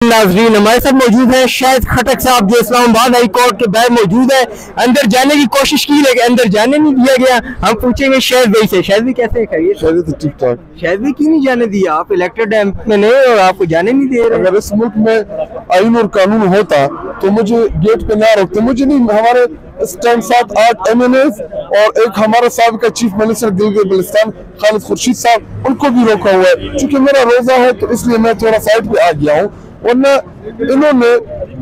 नाजरीन, हमारे साथ मौजूद है शाहदखटक साहब जो इस्लामाबाद हाई कोर्ट के बाहर मौजूद है। अंदर जाने की कोशिश की लेकिन अंदर जाने नहीं दिया गया। हम पूछेंगे शाहिद भाई से। शाहिद भाई कैसे है? शाहिद तो ठीक ठाक। शाहिद भाई क्यों नहीं जाने दिया? आप इलेक्टेड एमपी नहीं और आपको जाने नहीं दे रहे। अगर इस मुल्क में आईन और कानून होता तो मुझे गेट पे ना रोकते। मुझे नहीं, हमारे इस टाइम 7-8 MNAs और एक हमारा साबिका चीफ मिनिस्टर गिलगित-बल्तिस्तान खालिद खुर्शीद साहब, उनको भी रोका हुआ है। क्योंकि मेरा रोजा है तो इसलिए मैं थोड़ा साइड पे आ गया हूँ, वरना इन्होंने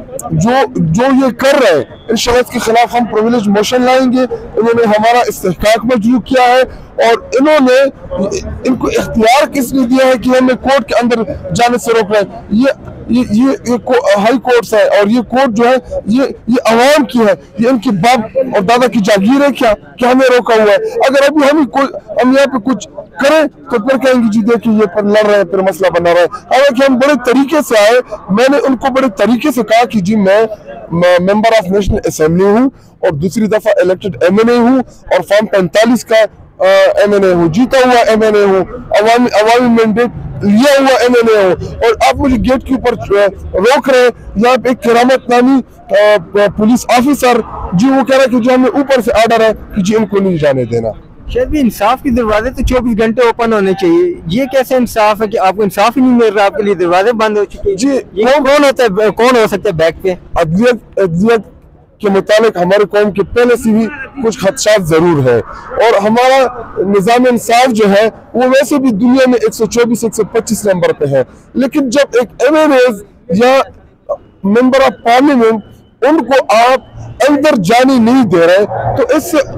जो ये कर रहे हैं इन शख्स के खिलाफ हम प्रिविलेज मोशन लाएंगे। इन्होंने हमारा इस्तेहकाक मजबूर किया है और इन्होंने इनको इख्तियार किसने दिया है कि हमें कोर्ट के अंदर जाने से रोक रहे हैं? ये हाई कोर्ट है और ये कोर्ट जो है ये अवाम की है, ये इनके बाप और दादा की जागीर है क्या हमें रोका हुआ है? अगर अभी हम यहाँ पे कुछ करें तो फिर कहेंगे जी देखिए ये पर लड़ रहे हैं, फिर मसला बना रहा है। हालांकि हम बड़े तरीके से आए, मैंने उनको बड़े तरीके से कहा कि जी मैं मेंबर ऑफ नेशनल असेंबली हूँ और दूसरी दफा इलेक्टेड MNA हूँ और फॉर्म 45 का MNA हूँ, जीता हुआ MNA हूँ, अवामी मैंडेट लिया हुआ MNA हूँ, और आप मुझे गेट के ऊपर रोक रहे हैं। यहाँ पे एक करामत नामी पुलिस ऑफिसर जी वो कह रहा है कि जो हमें ऊपर से ऑर्डर है कि जी इनको नहीं जाने देना। शायद भी इंसाफ के दरवाजे तो 24 घंटे ओपन होने चाहिए। ये कैसे इंसाफ है कि आपको इंसाफ ही नहीं मिल रहा? आपके लिए दरवाजे बंद हो चुके हैं। जी कौन होता है, कौन हो सकता है बैक पे? अदलियत के मुताबिक हमारे कौम के पहले से ही कुछ खदशात जरूर है और हमारा निज़ाम इंसाफ जो है वो वैसे भी दुनिया में 124-125 नंबर पे है। लेकिन जब एक MNAs या मेंबर ऑफ पार्लियामेंट उनको आप अंदर जाने नहीं दे रहे तो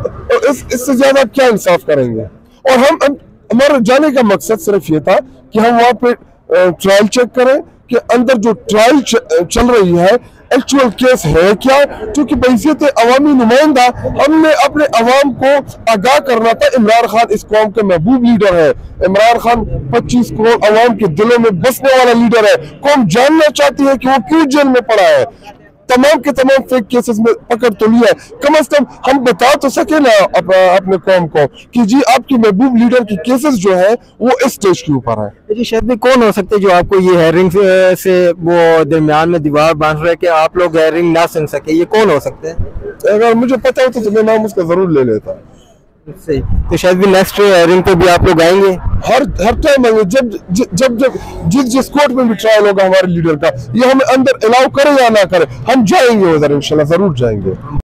इससे ज्यादा क्या इंसाफ करेंगे? और हमारे जाने का मकसद सिर्फ ये था कि हम वहाँ पे ट्रायल चेक करें कि अंदर जो ट्रायल चल रही है एक्चुअल केस है क्या। क्योंकि बहैसियत अवामी नुमाइंदा हमने अपने अवाम को आगाह करना था। इमरान खान इस कौम के महबूब लीडर है। इमरान खान 25 करोड़ अवाम के दिलों में बसने वाला लीडर है। कौम जानना चाहती है कि वो क्यों जेल में पड़ा है। तमाम के तमाम फेक केसेस में पकड़ तो लिया है। कम से कम हम बता तो सके ना अपने कौम को कि जी आपके महबूब लीडर की केसेस जो है वो इस स्टेज के ऊपर है। जी शायद कौन हो सकते हैं जो आपको ये हेयरिंग से वो दरमियान में दीवार बांध रहे कि आप लोग हेयरिंग ना सुन सके? ये कौन हो सकते हैं? अगर मुझे पता होता तो मैं नाम उसका जरूर ले लेता। सही, तो शायद भी नेक्स्ट हेयरिंग पे भी आप लोग आएंगे? हर टाइम आएंगे। जब जिस कोर्ट में भी ट्रायल होगा हमारे लीडर का, ये हमें अंदर अलाउ करे या ना करे, हम जाएंगे उधर, इंशाल्लाह जरूर जाएंगे।